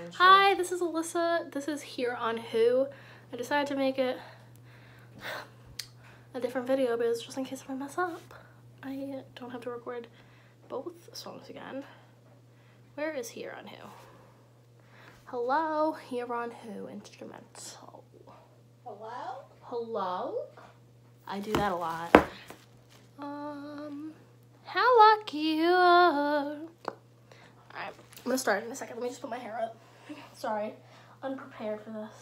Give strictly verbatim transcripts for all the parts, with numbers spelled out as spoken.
Hi, this is Alyssa. This is Here on Who. I decided to make it a different video, but it's just in case if I mess up, I don't have to record both songs again. Where is Here on Who? Hello, Here on Who, instrumental. Hello? Hello? I do that a lot. Um, how lucky you are. Alright, I'm gonna start in a second. Let me just put my hair up. Sorry, unprepared for this.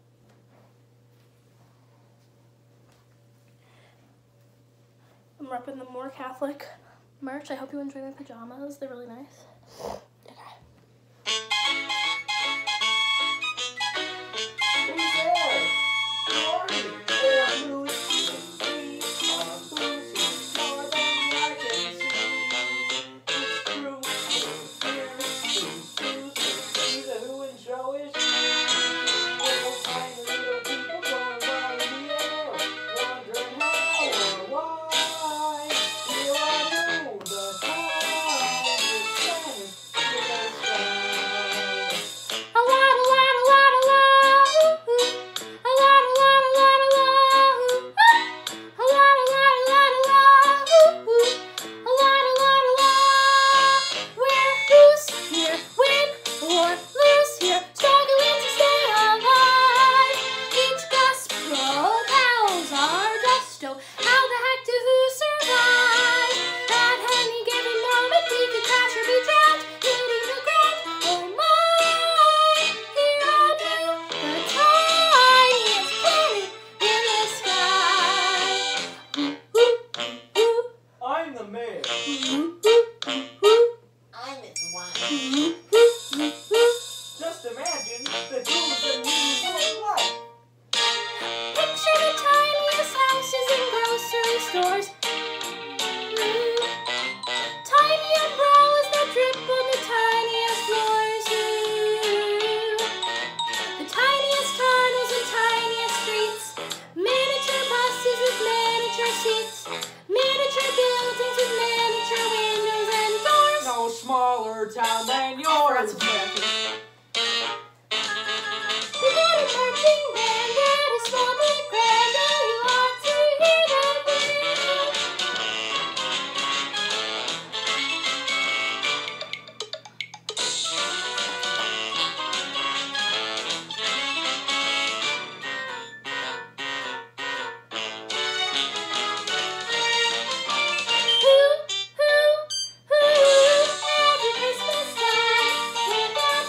I'm repping the More Catholic merch. I hope you enjoy my pajamas. They're really nice. Okay. Just imagine the tools and means of life. Picture the tiniest houses and grocery stores. Mm. Tiny umbrellas that drip on the tiniest floors. Mm. The tiniest tunnels and tiniest streets. Miniature buses with miniature seats. Miniature buildings with miniature windows and doors. No smaller town than yours. We got a marching band that is small but grand. Oh, you ought to hear that band. Who, who, who, every Christmas time, with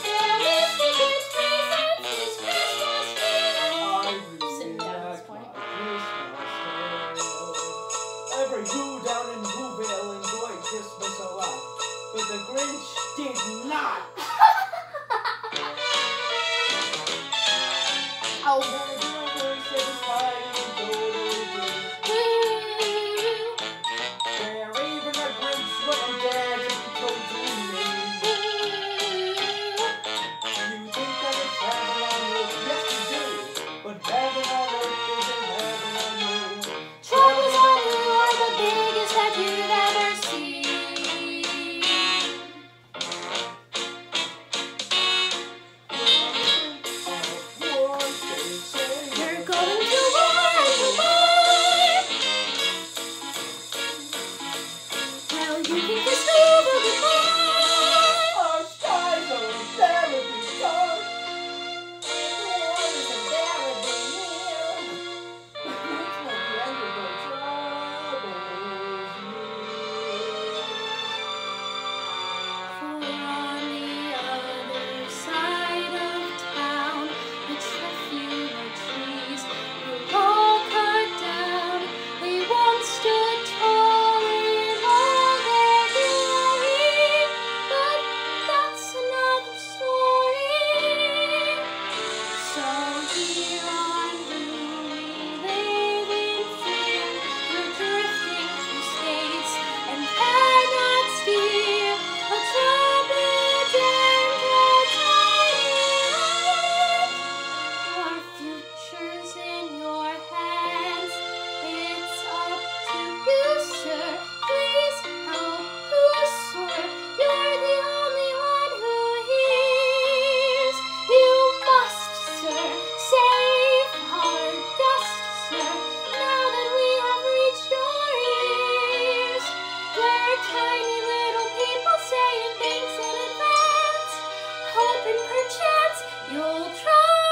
chance you'll try.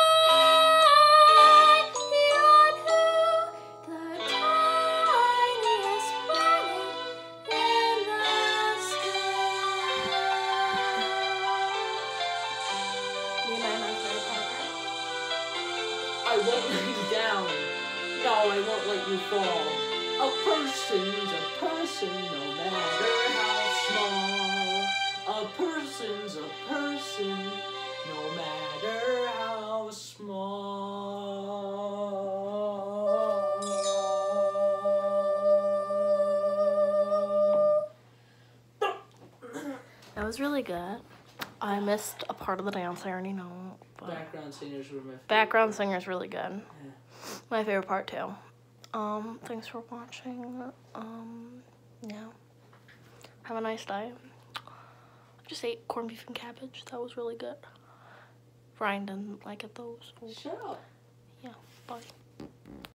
You're the tiniest planet in the sky. Me and my imaginary partner. I won't let you down. No, I won't let you fall. A person's a person, no matter how small. A person's a person, no matter how small. That was really good. I missed a part of the dance, I already know. But Background singers were my favorite. background singer's really good. Yeah. My favorite part too. Um, thanks for watching. Um, yeah. Have a nice day. I just ate corned beef and cabbage. That was really good. Brian didn't like it though, so Shut up. yeah, bye.